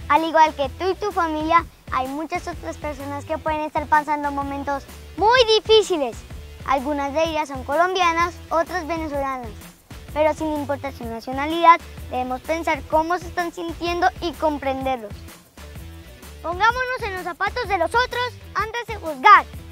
Al igual que tú y tu familia, hay muchas otras personas que pueden estar pasando momentos muy difíciles. Algunas de ellas son colombianas, otras venezolanas. Pero sin importar su nacionalidad, debemos pensar cómo se están sintiendo y comprenderlos. Pongámonos en los zapatos de los otros antes de juzgar.